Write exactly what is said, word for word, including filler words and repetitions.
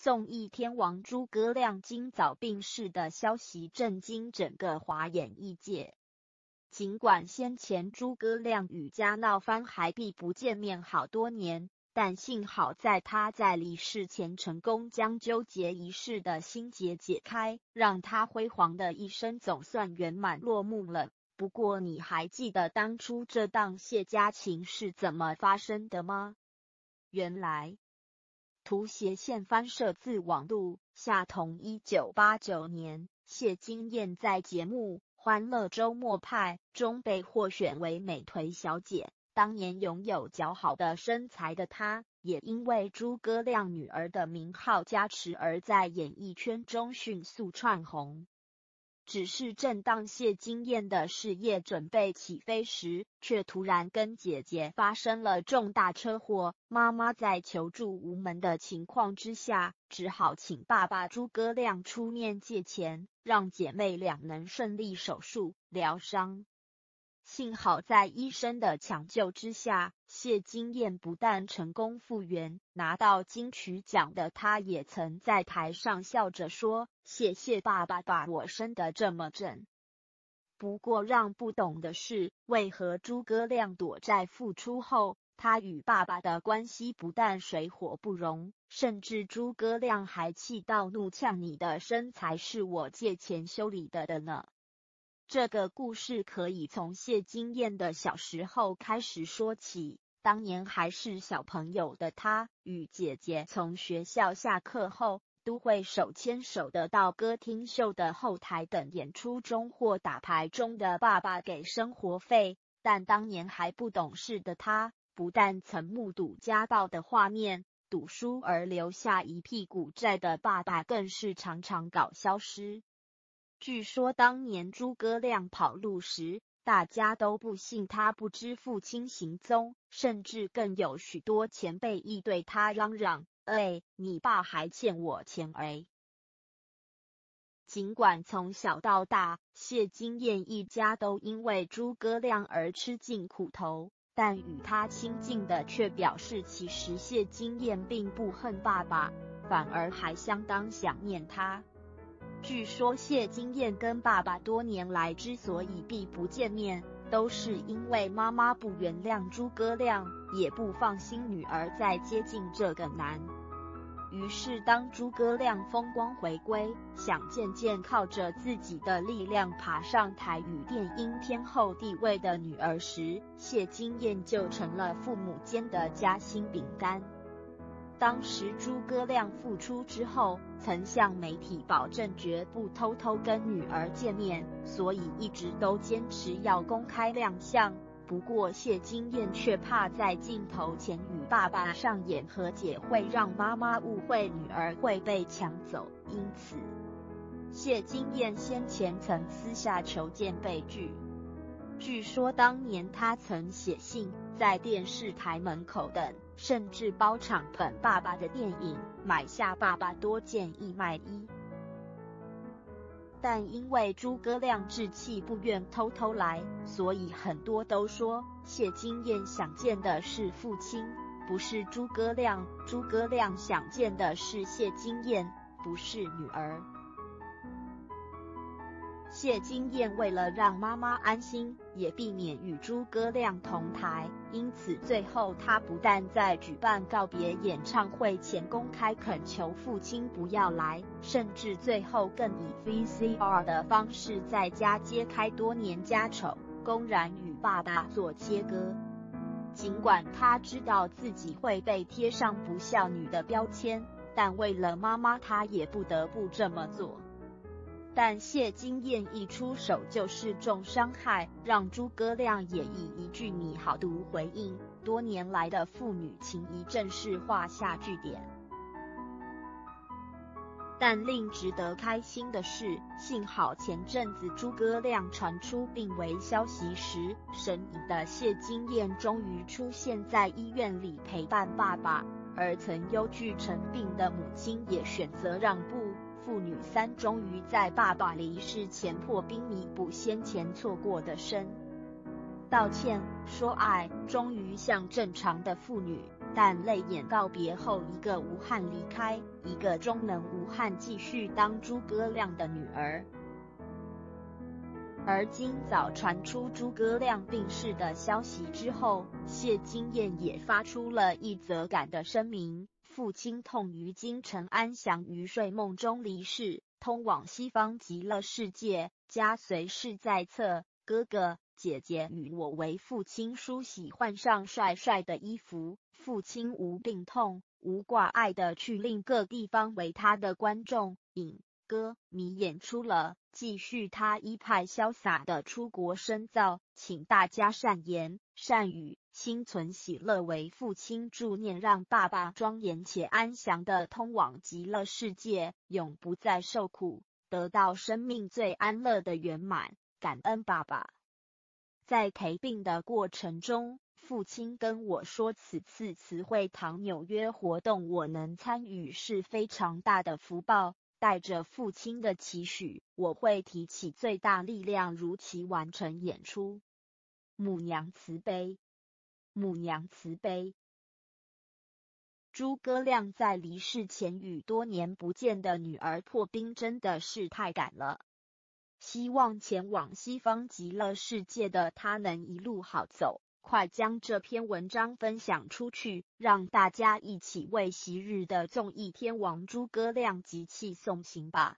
宋义天王诸葛亮今早病逝的消息震惊整个华演艺界。尽管先前诸葛亮与家闹翻还避不见面好多年，但幸好在他在离世前成功将纠结一世的心结解开，让他辉煌的一生总算圆满落幕了。不过你还记得当初这档谢家情是怎么发生的吗？原来图斜线翻摄自网路，夏同一九八九年，谢金燕在节目《欢乐周末派》中被获选为美腿小姐。当年拥有姣好的身材的她，也因为诸葛亮女儿的名号加持而在演艺圈中迅速窜红。只是正当谢金燕的事业准备起飞时，却突然跟姐姐发生了重大车祸。妈妈在求助无门的情况之下，只好请爸爸诸葛亮出面借钱，让姐妹俩能顺利手术疗伤。幸好在医生的抢救之下，谢金燕不但成功复原，拿到金曲奖的她也曾在台上笑着说：“谢谢爸爸把我生得这么正。”不过让不懂的是，为何诸葛亮躲债复出后，他与爸爸的关系不但水火不容，甚至诸葛亮还气到怒呛：“你的身材是我借钱修理的的呢。”这个故事可以从谢金燕的小时候开始说起。当年还是小朋友的她，与姐姐从学校下课后，都会手牵手的到歌厅秀的后台等演出中或打牌中的爸爸给生活费。但当年还不懂事的她，不但曾目睹家暴的画面，赌输而留下一屁股债的爸爸更是常常搞消失。据说当年诸葛亮跑路时，大家都不信他不知父亲行踪，甚至更有许多前辈亦对他嚷嚷：“哎，你爸还欠我钱哎。”尽管从小到大，谢金燕一家都因为诸葛亮而吃尽苦头，但与他亲近的却表示，其实谢金燕并不恨爸爸，反而还相当想念他。据说谢金燕跟爸爸多年来之所以避不见面，都是因为妈妈不原谅诸葛亮，也不放心女儿再接近这个男。于是当诸葛亮风光回归，想渐渐靠着自己的力量爬上台语电音天后地位的女儿时，谢金燕就成了父母间的夹心饼干。当时诸葛亮复出之后，曾向媒体保证绝不偷偷跟女儿见面，所以一直都坚持要公开亮相。不过谢金燕却怕在镜头前与爸爸上演和解会让妈妈误会女儿会被抢走，因此谢金燕先前曾私下求见被拒。据说当年他曾写信在电视台门口等，甚至包场本爸爸的电影，买下爸爸多件义卖衣。但因为诸葛亮志气不愿偷偷来，所以很多都说谢金燕想见的是父亲，不是诸葛亮；诸葛亮想见的是谢金燕，不是女儿。谢金燕为了让妈妈安心，也避免与诸葛亮同台，因此最后她不但在举办告别演唱会前公开恳求父亲不要来，甚至最后更以 V C R 的方式在家揭开多年家丑，公然与爸爸做切割。尽管她知道自己会被贴上不孝女的标签，但为了妈妈，她也不得不这么做。但谢金燕一出手就是重伤害，让诸葛亮也以一句你好毒回应，多年来的父女情谊正式画下句点。但令值得开心的是，幸好前阵子诸葛亮传出病危消息时，神隐的谢金燕终于出现在医院里陪伴爸爸，而曾忧惧成病的母亲也选择让步。父女三终于在爸爸离世前破冰，弥补先前错过的生道歉说爱，终于像正常的父女但泪眼告别后，一个无憾离开，一个终能无憾继续当诸葛亮的女儿。而今早传出诸葛亮病逝的消息之后，谢金燕也发出了一则感的声明：父亲痛于今晨安详于睡梦中离世，通往西方极乐世界，家随侍在侧，哥哥姐姐与我为父亲梳洗，换上帅帅的衣服。父亲无病痛，无挂碍的去令各地方为他的观众、影歌迷演出了，继续他一派潇洒的出国深造，请大家善言善语，心存喜乐，为父亲祝念，让爸爸庄严且安详的通往极乐世界，永不再受苦，得到生命最安乐的圆满。感恩爸爸。在陪病的过程中，父亲跟我说，此次慈惠堂纽约活动我能参与是非常大的福报，带着父亲的期许，我会提起最大力量如期完成演出。母娘慈悲，母娘慈悲。诸葛亮在离世前与多年不见的女儿破冰，真的是太赶了。希望前往西方极乐世界的他能一路好走，快将这篇文章分享出去，让大家一起为昔日的综艺天王诸葛亮集气送行吧。